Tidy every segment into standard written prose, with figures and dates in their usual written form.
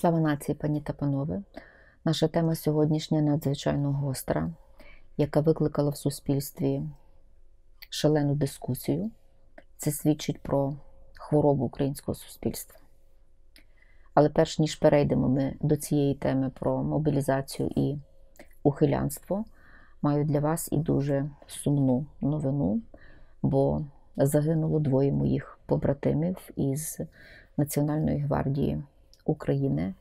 Слава нації, пані та панове! Наша тема сьогоднішня надзвичайно гостра, яка викликала в суспільстві шалену дискусію. Це свідчить про хворобу українського суспільства. Але перш ніж перейдемо ми до цієї теми про мобілізацію і ухилянство, маю для вас і дуже сумну новину, бо загинуло двоє моїх побратимів із Національної гвардії України,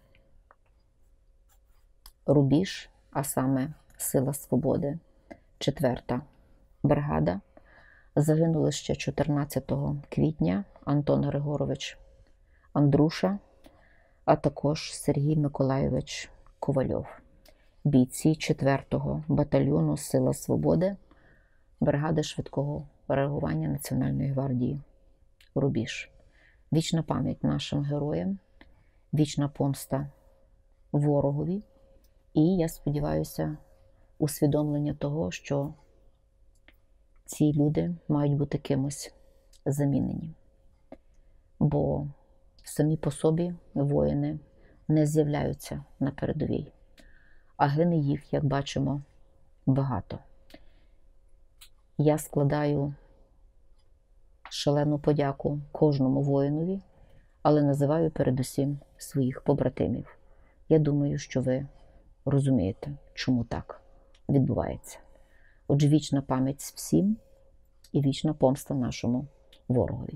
Рубіж, а саме Сила Свободи, 4-та бригада. Загинули ще 14 квітня Антон Григорович Андруша, а також Сергій Миколайович Ковальов, бійці 4-го батальйону Сила Свободи, бригади швидкого реагування Національної гвардії Рубіж. Вічна пам'ять нашим героям, вічна помста ворогові. І я сподіваюся, усвідомлення того, що ці люди мають бути кимось замінені. Бо самі по собі воїни не з'являються на передовій, а гине їх, як бачимо, багато. Я складаю шалену подяку кожному воїнові, але називаю передусім своїх побратимів. Я думаю, що ви розумієте, чому так відбувається. Отже, вічна пам'ять всім і вічна помста нашому ворогові.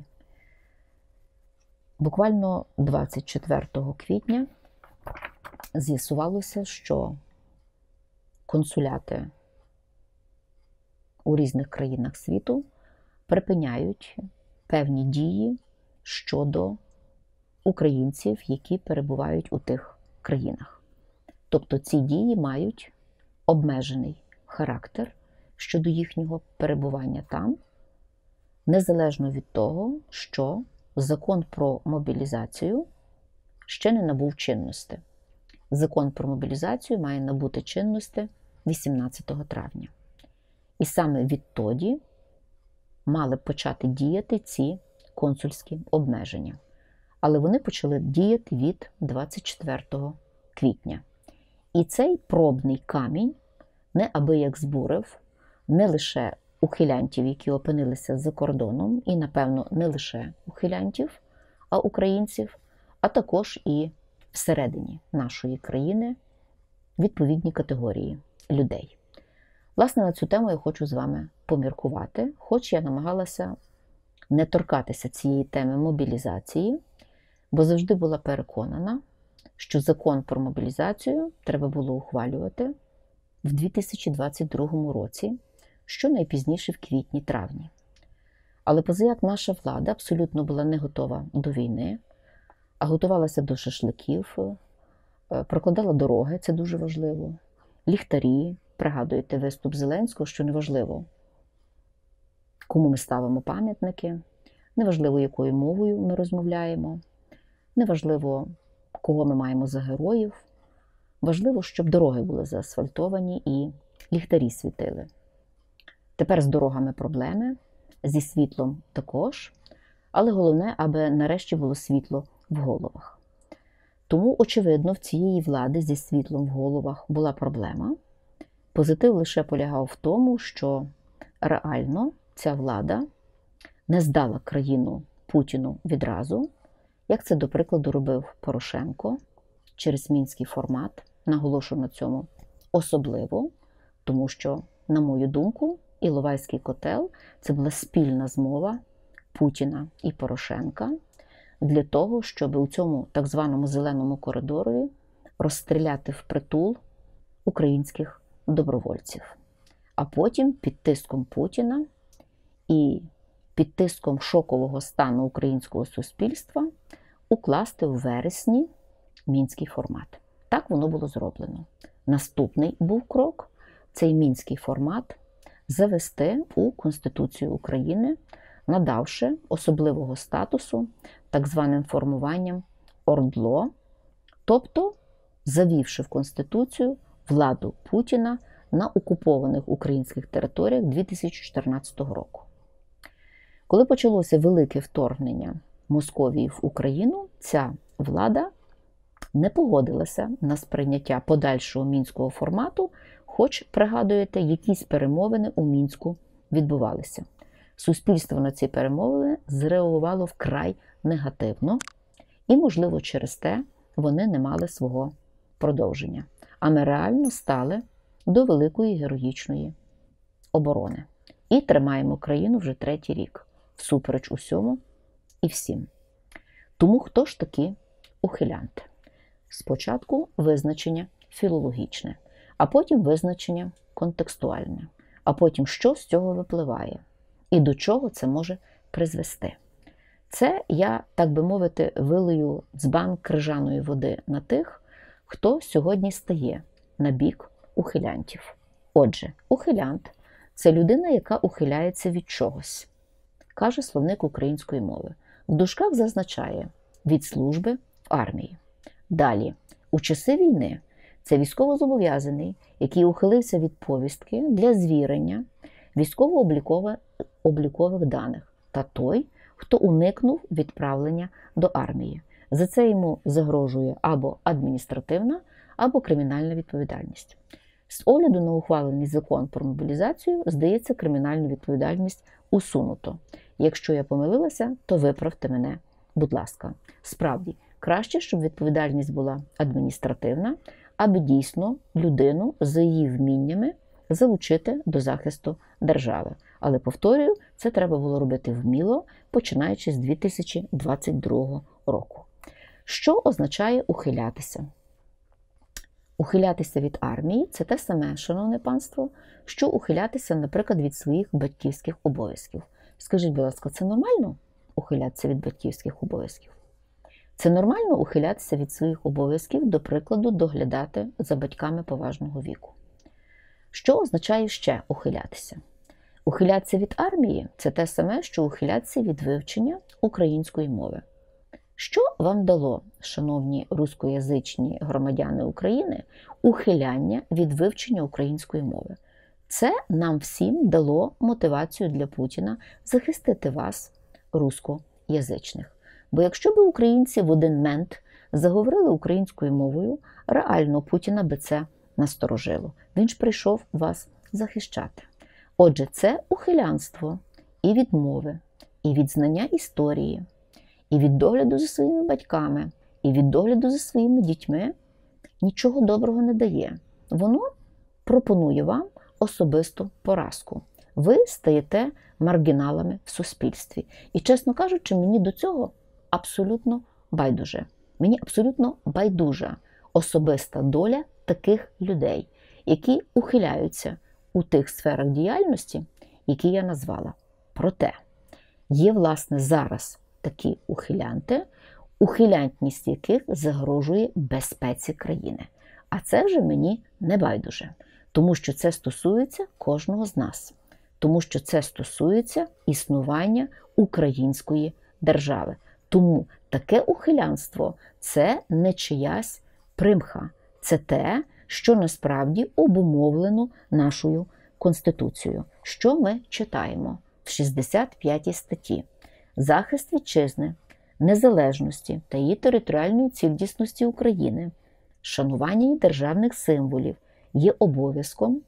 Буквально 24 квітня з'ясувалося, що консуляти у різних країнах світу припиняють певні дії щодо українців, які перебувають у тих країнах. Тобто ці дії мають обмежений характер щодо їхнього перебування там, незалежно від того, що закон про мобілізацію ще не набув чинності. Закон про мобілізацію має набути чинності 18 травня. І саме відтоді мали б почати діяти ці консульські обмеження. Але вони почали діяти від 24 квітня. І цей пробний камінь неабияк збурив не лише ухилянтів, які опинилися за кордоном, і, напевно, не лише ухилянтів, а українців, а також і всередині нашої країни відповідні категорії людей. Власне, на цю тему я хочу з вами поміркувати, хоч я намагалася не торкатися цієї теми мобілізації, бо завжди була переконана, що закон про мобілізацію треба було ухвалювати в 2022 році, що найпізніше в квітні-травні. Але позаяк наша влада абсолютно була не готова до війни, а готувалася до шашликів, прокладала дороги, це дуже важливо, ліхтарі, пригадуєте виступ Зеленського, що неважливо, кому ми ставимо пам'ятники, неважливо, якою мовою ми розмовляємо, неважливо, кого ми маємо за героїв, важливо, щоб дороги були заасфальтовані і ліхтарі світили. Тепер з дорогами проблеми, зі світлом також, але головне, аби нарешті було світло в головах. Тому, очевидно, в цієї влади зі світлом в головах була проблема. Позитив лише полягав в тому, що реально ця влада не здала країну Путіну відразу, як це, до прикладу, робив Порошенко через мінський формат. Наголошую на цьому особливо, тому що, на мою думку, Іловайський котел – це була спільна змова Путіна і Порошенка для того, щоб у цьому так званому зеленому коридорі розстріляти впритул українських добровольців. А потім під тиском Путіна і під тиском шокового стану українського суспільства укласти в вересні мінський формат. Так воно було зроблено. Наступний був крок – цей мінський формат завести у Конституцію України, надавши особливого статусу так званим формуванням ОРДЛО, тобто завівши в Конституцію владу Путіна на окупованих українських територіях 2014 року. Коли почалося велике вторгнення Московії в Україну, ця влада не погодилася на сприйняття подальшого мінського формату, хоч, пригадуєте, якісь перемовини у Мінську відбувалися. Суспільство на ці перемовини зреагувало вкрай негативно, і, можливо, через те вони не мали свого продовження. А ми реально стали до великої героїчної оборони. І тримаємо країну вже 3-й рік, всупереч усьому і всім. Тому хто ж такі ухилянти? Спочатку визначення філологічне, а потім визначення контекстуальне, а потім що з цього випливає і до чого це може призвести. Це я, так би мовити, вилию дзбан крижаної води на тих, хто сьогодні стає на бік ухилянтів. Отже, ухилянт – це людина, яка ухиляється від чогось, каже словник української мови. В дужках зазначає від служби в армії. Далі, у часи війни це військовозобов'язаний, який ухилився від повістки для звірення військово-облікових даних, та той, хто уникнув відправлення до армії. За це йому загрожує або адміністративна, або кримінальна відповідальність. З огляду на ухвалений закон про мобілізацію, здається, кримінальну відповідальність усунуто. Якщо я помилилася, то виправте мене, будь ласка. Справді, краще, щоб відповідальність була адміністративна, аби дійсно людину за її вміннями залучити до захисту держави. Але, повторюю, це треба було робити вміло, починаючи з 2022 року. Що означає ухилятися? Ухилятися від армії – це те саме, шановне панство, що ухилятися, наприклад, від своїх батьківських обов'язків. Скажіть, будь ласка, це нормально ухилятися від батьківських обов'язків? Це нормально ухилятися від своїх обов'язків, до прикладу, доглядати за батьками поважного віку. Що означає ще ухилятися? Ухилятися від армії – це те саме, що ухилятися від вивчення української мови. Що вам дало, шановні рускоязичні громадяни України, ухиляння від вивчення української мови? Це нам всім дало мотивацію для Путіна захистити вас, рускоязичних. Бо якщо б українці в один мент заговорили українською мовою, реально Путіна би це насторожило. Він ж прийшов вас захищати. Отже, це ухилянство і від мови, і від знання історії, і від догляду за своїми батьками, і від догляду за своїми дітьми нічого доброго не дає. Воно пропонує вам особисту поразку. Ви стаєте маргіналами в суспільстві. І, чесно кажучи, мені до цього абсолютно байдуже. Мені абсолютно байдужа особиста доля таких людей, які ухиляються у тих сферах діяльності, які я назвала. Проте є, власне, зараз такі ухилянти, ухилянтність яких загрожує безпеці країни. А це вже мені не байдуже, тому що це стосується кожного з нас, тому що це стосується існування української держави. Тому таке ухилянство – це не чиясь примха, це те, що насправді обумовлено нашою Конституцією. Що ми читаємо в 65 статті? Захист вітчизни, незалежності та її територіальної цілісності України, шанування її державних символів є обов'язком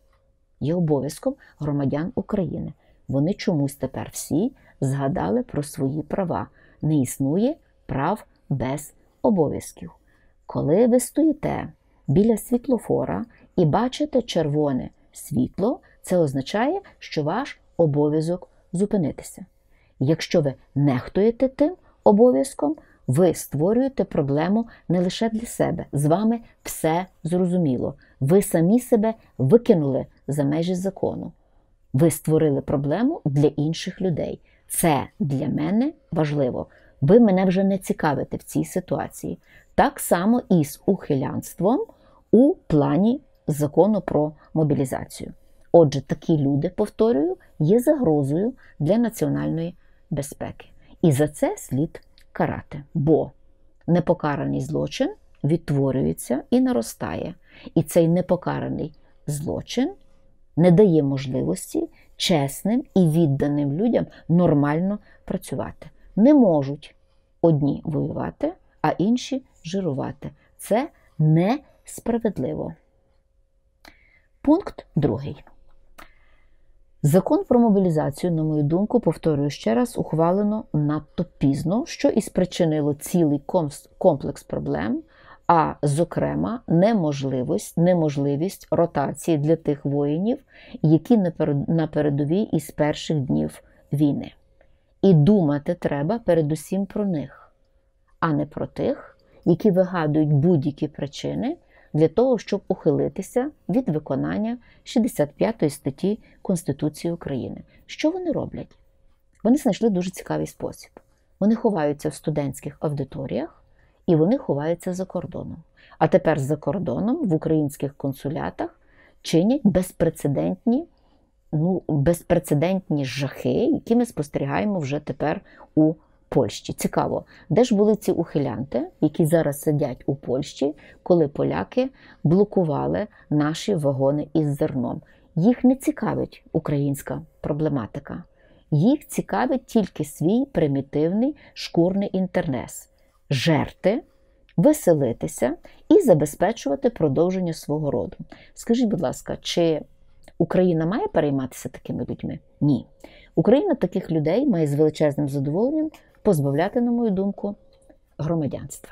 громадян України. Вони чомусь тепер всі згадали про свої права. Не існує прав без обов'язків. Коли ви стоїте біля світлофора і бачите червоне світло, це означає, що ваш обов'язок зупинитися. Якщо ви нехтуєте тим обов'язком, ви створюєте проблему не лише для себе. З вами все зрозуміло. Ви самі себе викинули за межі закону. Ви створили проблему для інших людей. Це для мене важливо. Ви мене вже не цікавите в цій ситуації. Так само і з ухилянством у плані закону про мобілізацію. Отже, такі люди, повторюю, є загрозою для національної безпеки. І за це слід карати, бо непокараний злочин відтворюється і наростає. І цей непокараний злочин не дає можливості чесним і відданим людям нормально працювати. Не можуть одні воювати, а інші жирувати. Це несправедливо. Пункт 2. Закон про мобілізацію, на мою думку, повторюю ще раз, ухвалено надто пізно, що і спричинило цілий комплекс проблем, а, зокрема, неможливість ротації для тих воїнів, які на передовій із перших днів війни. І думати треба передусім про них, а не про тих, які вигадують будь-які причини для того, щоб ухилитися від виконання 65 статті Конституції України. Що вони роблять? Вони знайшли дуже цікавий спосіб. Вони ховаються в студентських аудиторіях і вони ховаються за кордоном. А тепер за кордоном в українських консулятах чинять безпрецедентні жахи, які ми спостерігаємо вже тепер у Польщі. Цікаво, де ж були ці ухилянти, які зараз сидять у Польщі, коли поляки блокували наші вагони із зерном? Їх не цікавить українська проблематика. Їх цікавить тільки свій примітивний шкурний інтерес – жерти, веселитися і забезпечувати продовження свого роду. Скажіть, будь ласка, чи Україна має перейматися такими людьми? Ні. Україна таких людей має з величезним задоволенням позбавляти, на мою думку, громадянства.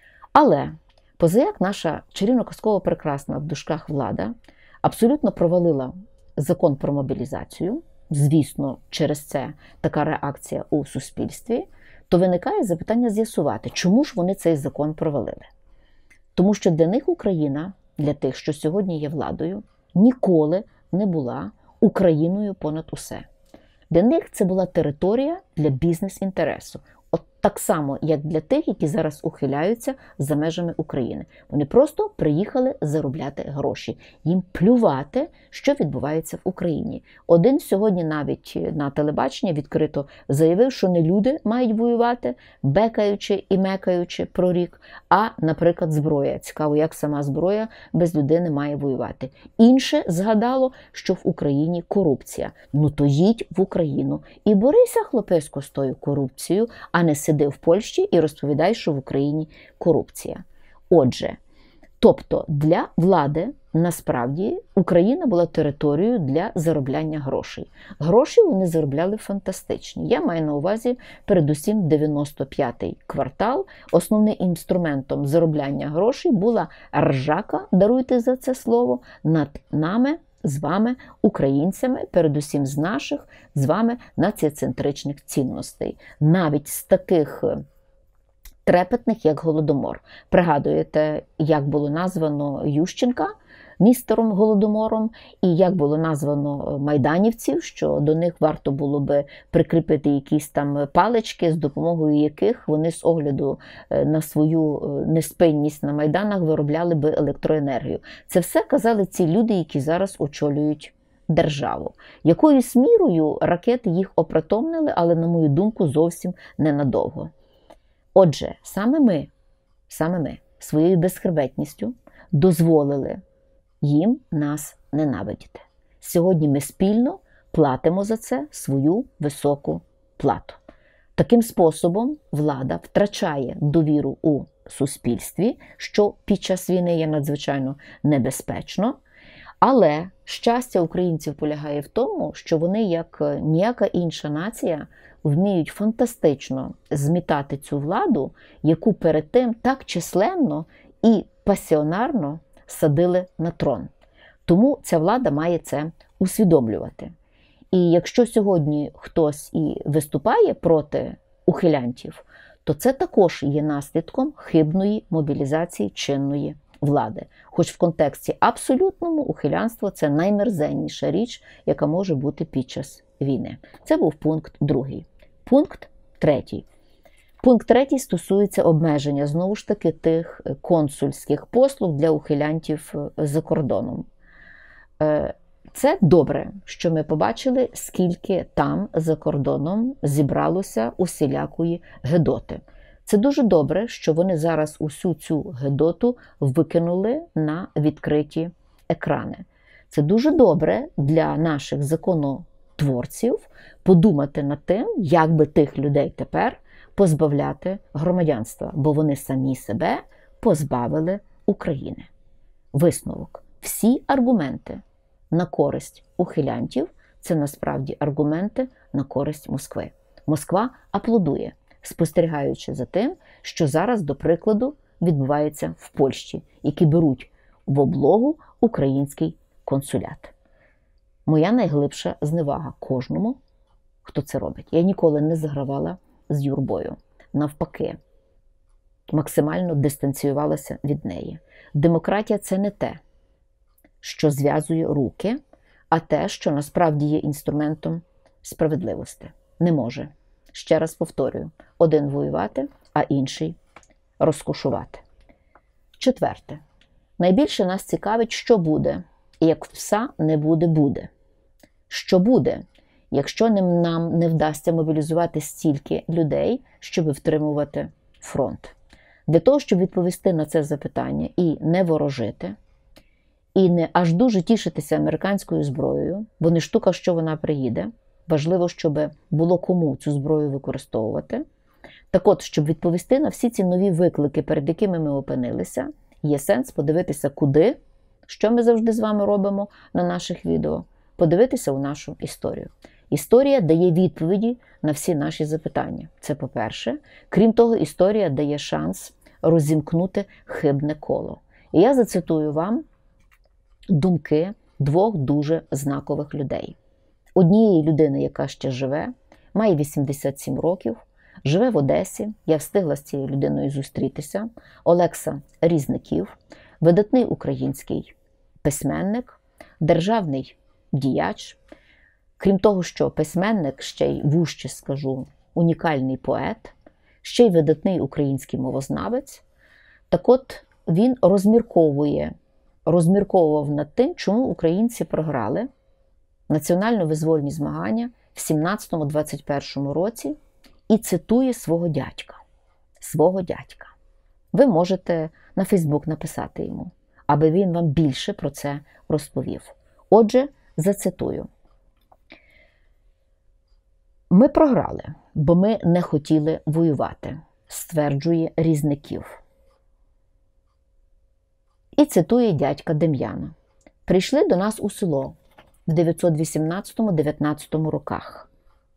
Але, позаяк наша чарівно-казково прекрасна в дужках влада абсолютно провалила закон про мобілізацію, звісно, через це така реакція у суспільстві, то виникає запитання з'ясувати, чому ж вони цей закон провалили. Тому що для них Україна, для тих, що сьогодні є владою, ніколи не була Україною понад усе. Для них це була територія для бізнес-інтересу. От так само, як для тих, які зараз ухиляються за межами України. Вони просто приїхали заробляти гроші. Їм плювати, що відбувається в Україні. Один сьогодні навіть на телебаченні відкрито заявив, що не люди мають воювати, бекаючи і мекаючи про рік, а, наприклад, зброя. Цікаво, як сама зброя без людини має воювати. Інше згадало, що в Україні корупція. Ну то їдь в Україну і борися, хлопесько, з тою корупцією, а не сиди в Польщі і розповідай, що в Україні корупція. Отже, тобто для влади насправді Україна була територією для заробляння грошей. Гроші вони заробляли фантастичні. Я маю на увазі передусім 95-й квартал. Основним інструментом заробляння грошей була ржака, даруйте за це слово, над нами, з вами, українцями, передусім з наших, з вами, націоцентричних цінностей. Навіть з таких трепетних, як Голодомор. Пригадуєте, як було названо Ющенка містером Голодомором, і як було названо майданівців, що до них варто було би прикріпити якісь там палички, з допомогою яких вони з огляду на свою неспинність на майданах виробляли би електроенергію. Це все казали ці люди, які зараз очолюють державу. Якоюсь мірою ракети їх опритомнили, але, на мою думку, зовсім ненадовго. Отже, саме ми своєю безхребетністю дозволили їм нас ненавидіти. Сьогодні ми спільно платимо за це свою високу плату. Таким способом влада втрачає довіру у суспільстві, що під час війни є надзвичайно небезпечно. Але щастя українців полягає в тому, що вони, як ніяка інша нація, вміють фантастично змітати цю владу, яку перед тим так численно і пасіонарно садили на трон. Тому ця влада має це усвідомлювати. І якщо сьогодні хтось і виступає проти ухилянтів, то це також є наслідком хибної мобілізації чинної влади. Хоч в контексті абсолютному ухилянство – це наймерзенніша річ, яка може бути під час війни. Це був пункт 2. Пункт 3. Пункт 3 стосується обмеження, знову ж таки, тих консульських послуг для ухилянтів за кордоном. Це добре, що ми побачили, скільки там за кордоном зібралося усілякої гедоти. Це дуже добре, що вони зараз усю цю гедоту викинули на відкриті екрани. Це дуже добре для наших законотворців подумати над тим, як би тих людей тепер позбавляти громадянства, бо вони самі себе позбавили України. Висновок. Всі аргументи на користь ухилянтів – це насправді аргументи на користь Москви. Москва аплодує, спостерігаючи за тим, що зараз, до прикладу, відбувається в Польщі, які беруть в облогу український консулят. Моя найглибша зневага кожному, хто це робить. Я ніколи не загравала з юрбою. Навпаки, максимально дистанціювалася від неї. Демократія – це не те, що зв'язує руки, а те, що насправді є інструментом справедливості. Не може. Ще раз повторюю, один воювати, а інший розкошувати. Четверте. Найбільше нас цікавить, що буде, і як пса не буде. Що буде, якщо нам не вдасться мобілізувати стільки людей, щоб втримувати фронт? Для того, щоб відповісти на це запитання і не ворожити, і не аж дуже тішитися американською зброєю, бо не штука, що вона приїде, важливо, щоб було кому цю зброю використовувати. Так от, щоб відповісти на всі ці нові виклики, перед якими ми опинилися, є сенс подивитися куди, що ми завжди з вами робимо на наших відео, подивитися у нашу історію. Історія дає відповіді на всі наші запитання. Це по-перше. Крім того, історія дає шанс розімкнути хибне коло. І я зацитую вам думки двох дуже знакових людей. Однієї людини, яка ще живе, має 87 років, живе в Одесі, я встигла з цією людиною зустрітися, Олекса Різників, видатний український письменник, державний діяч, крім того, що письменник, ще й вужче скажу, унікальний поет, ще й видатний український мовознавець. Так от він розмірковував над тим, чому українці програли національно-визвольні змагання в 17-21 році і цитує свого дядька. Ви можете на Фейсбук написати йому, аби він вам більше про це розповів. Отже, зацитую. «Ми програли, бо ми не хотіли воювати», стверджує Різників. І цитує дядька Дем'яна. «Прийшли до нас у село в 918-19 роках.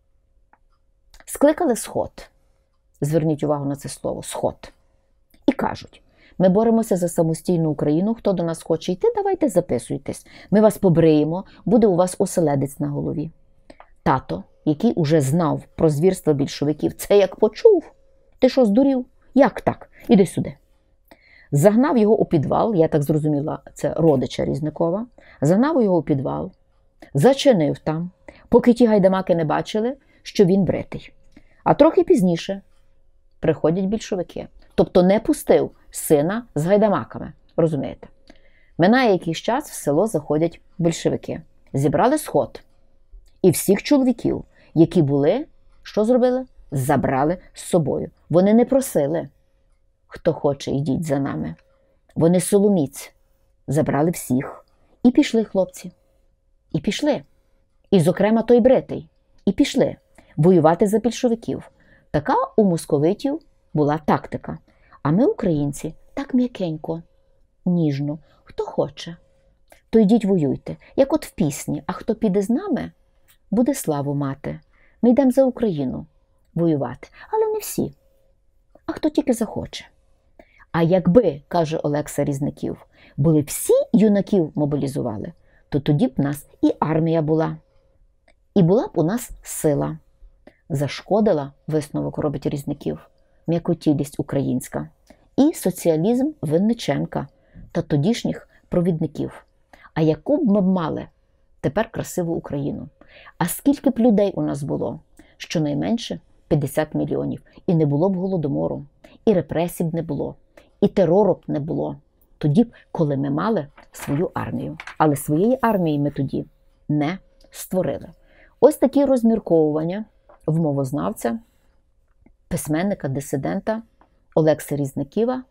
Скликали сход». Зверніть увагу на це слово «сход». І кажуть, ми боремося за самостійну Україну, хто до нас хоче йти, давайте записуйтесь. Ми вас побриємо, буде у вас оселедець на голові. Тато, який уже знав про звірства більшовиків, це як почув. Ти що, здурів? Як так? Іди сюди. Загнав його у підвал, я так зрозуміла, це родича Різникова, загнав його у підвал, зачинив там, поки ті гайдамаки не бачили, що він бритий. А трохи пізніше приходять більшовики. Тобто не пустив сина з гайдамаками, розумієте? Минає якийсь час, в село заходять більшовики. Зібрали сход. І всіх чоловіків, які були, що зробили? Забрали з собою. Вони не просили, хто хоче, йдіть за нами. Вони соломіць. Забрали всіх. І пішли хлопці. І пішли. І, зокрема, той бритий. І пішли воювати за більшовиків. Така у московитів була тактика. А ми, українці, так м'якенько, ніжно. Хто хоче, то йдіть воюйте. Як от в пісні. А хто піде з нами, буде славу мати. Ми йдемо за Україну воювати. Але не всі. А хто тільки захоче. А якби, каже Олекса Різників, були всі юнаків мобілізували, то тоді б у нас і армія була. І була б у нас сила. Зашкодила, висновок робить Різників, м'якотілість українська і соціалізм Винниченка та тодішніх провідників. А яку б ми мали тепер красиву Україну? А скільки б людей у нас було? Щонайменше 50 мільйонів. І не було б голодомору, і репресій б не було, і терору б не було. Тоді б, коли ми мали свою армію. Але своєї армії ми тоді не створили. Ось такі розмірковування в мовознавця, письменника, дисидента Олекси Різниківа,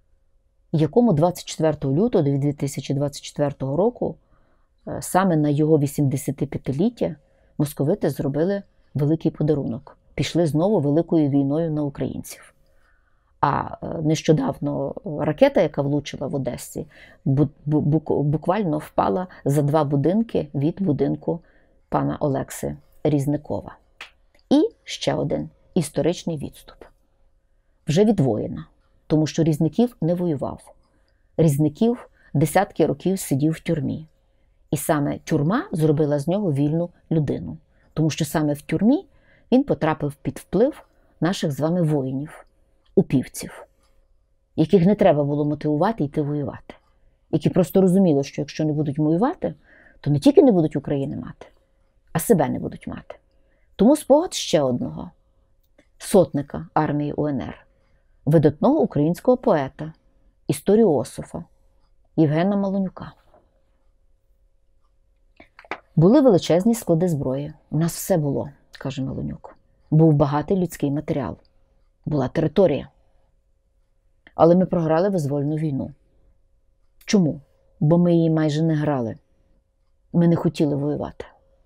якому 24 лютого 2024 року, саме на його 85-ліття, московити зробили великий подарунок. Пішли знову великою війною на українців. А нещодавно ракета, яка влучила в Одесі, буквально впала за 2 будинки від будинку пана Олекси Різникова. І ще один історичний відступ. Вже від воїна, тому що Різників не воював. Різників десятки років сидів в тюрмі. І саме тюрма зробила з нього вільну людину. Тому що саме в тюрмі він потрапив під вплив наших з вами воїнів, упівців, яких не треба було мотивувати йти воювати. Які просто розуміли, що якщо не будуть воювати, то не тільки не будуть України мати, а себе не будуть мати. Тому спогад ще одного сотника армії УНР, видатного українського поета, історіософа Євгена Малонюка. Були величезні склади зброї. У нас все було, каже Малонюк. Був багатий людський матеріал. Була територія. Але ми програли визвольну війну. Чому? Бо ми її майже не грали. Ми не хотіли воювати.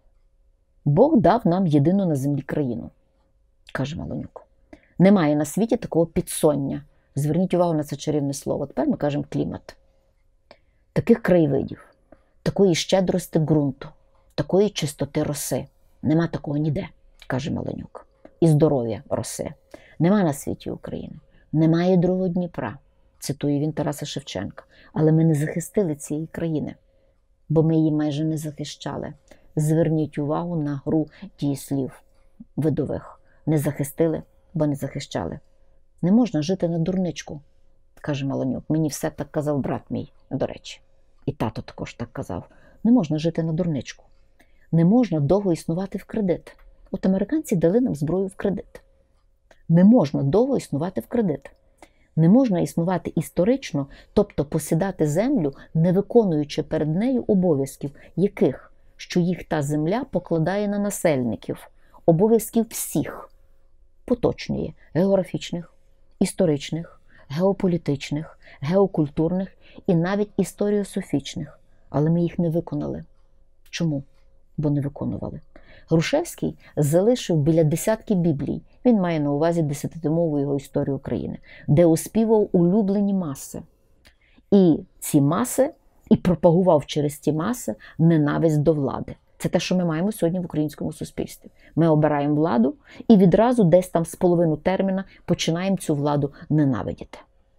Бог дав нам єдину на землі країну, каже Малонюк. Немає на світі такого підсоння. Зверніть увагу на це чарівне слово. Тепер ми кажемо клімат. Таких краєвидів, такої щедрості ґрунту, такої чистоти роси. Нема такого ніде, каже Малонюк. І здоров'я роси. Нема на світі України. Немає другого Дніпра, цитує він Тараса Шевченка. Але ми не захистили цієї країни, бо ми її майже не захищали. Зверніть увагу на гру дієслів видових. Не захистили, бо не захищали. Не можна жити на дурничку, каже Малонюк. Мені все так казав брат мій, до речі. І тато також так казав. Не можна жити на дурничку. Не можна довго існувати в кредит. От американці дали нам зброю в кредит. Не можна довго існувати в кредит. Не можна існувати історично, тобто посідати землю, не виконуючи перед нею обов'язків, яких, що їх та земля покладає на насельників, обов'язків всіх, поточної, географічних, історичних, геополітичних, геокультурних і навіть історіософічних. Але ми їх не виконали. Чому? Бо не виконували. Грушевський залишив біля десятки біблій, він має на увазі 10-томову його історію України, де оспівав улюблені маси. І ці маси, і пропагував через ці маси ненависть до влади. Це те, що ми маємо сьогодні в українському суспільстві. Ми обираємо владу і відразу десь там з половину терміна починаємо цю владу ненавидіти.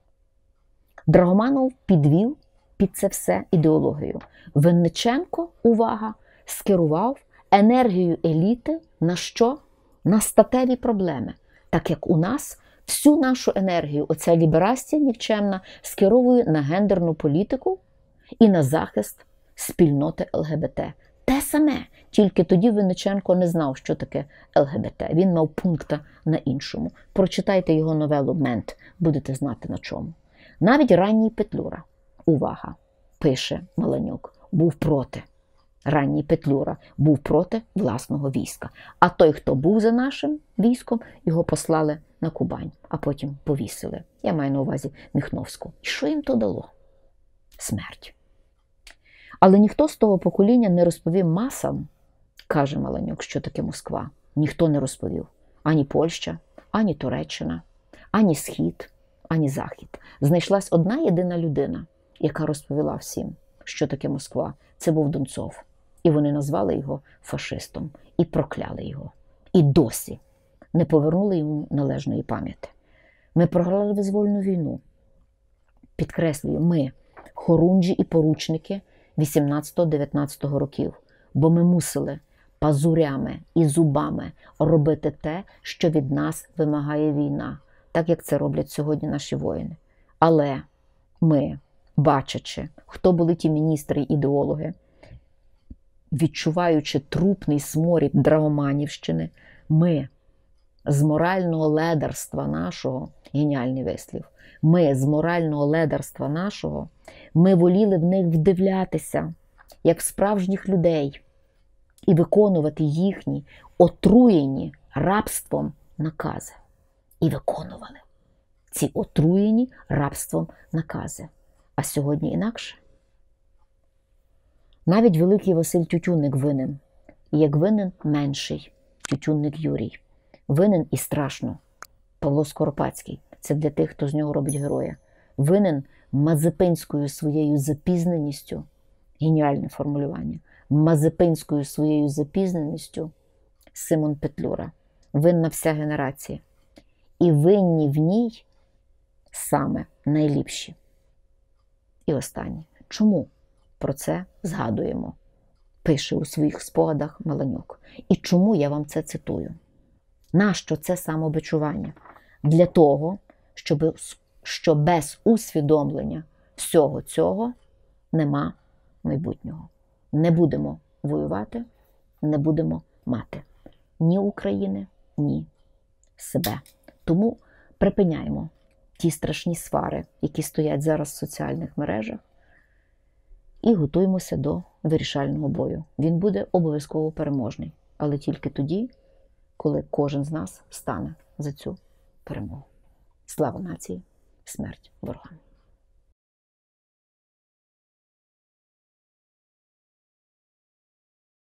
Драгоманов підвів під це все ідеологію. Винниченко, увага, скерував енергію еліти на що? На статеві проблеми. Так як у нас всю нашу енергію, оця ліберастія нікчемна, скеровує на гендерну політику і на захист спільноти ЛГБТ. Те саме, тільки тоді Винниченко не знав, що таке ЛГБТ. Він мав пункта на іншому. Прочитайте його новелу «Мент», будете знати на чому. Навіть ранній Петлюра, увага, пише Малонюк, був проти. Ранній Петлюра був проти власного війська. А той, хто був за нашим військом, його послали на Кубань, а потім повісили. Я маю на увазі Міхновську. І що їм то дало? Смерть. Але ніхто з того покоління не розповів масам, каже Малонюк, що таке Москва. Ніхто не розповів. Ані Польща, ані Туреччина, ані Схід, ані Захід. Знайшлась одна єдина людина, яка розповіла всім, що таке Москва. Це був Донцов. І вони назвали його фашистом. І прокляли його. І досі не повернули йому належної пам'яті. Ми програли визвольну війну. Підкреслюю, ми, хорунжі і поручники 18-19 років. Бо ми мусили пазурями і зубами робити те, що від нас вимагає війна. Так, як це роблять сьогодні наші воїни. Але ми, бачачи, хто були ті міністри і ідеологи, відчуваючи трупний сморід Драгоманівщини, ми з морального ледарства нашого, геніальний вислів, ми з морального ледарства нашого, ми воліли в них вдивлятися, як в справжніх людей, і виконувати їхні отруєні рабством накази. І виконували ці отруєні рабством накази. А сьогодні інакше. Навіть великий Василь Тютюнник винен. І як винен менший Тютюнник Юрій. Винен і страшно Павло Скоропадський. Це для тих, хто з нього робить героя. Винен мазепинською своєю запізненістю, геніальне формулювання, мазепинською своєю запізненістю Симон Петлюра. Винна вся генерація. І винні в ній саме найліпші. І останнє. Чому про це згадуємо? Пише у своїх спогадах Меланюк. І чому я вам це цитую? Нащо це самобичування? Для того, що без усвідомлення всього цього нема майбутнього. Не будемо воювати, не будемо мати ні України, ні себе. Тому припиняємо ті страшні свари, які стоять зараз в соціальних мережах, і готуємося до вирішального бою. Він буде обов'язково переможний, але тільки тоді, коли кожен з нас стане за цю перемогу. Слава нації, смерть ворогам!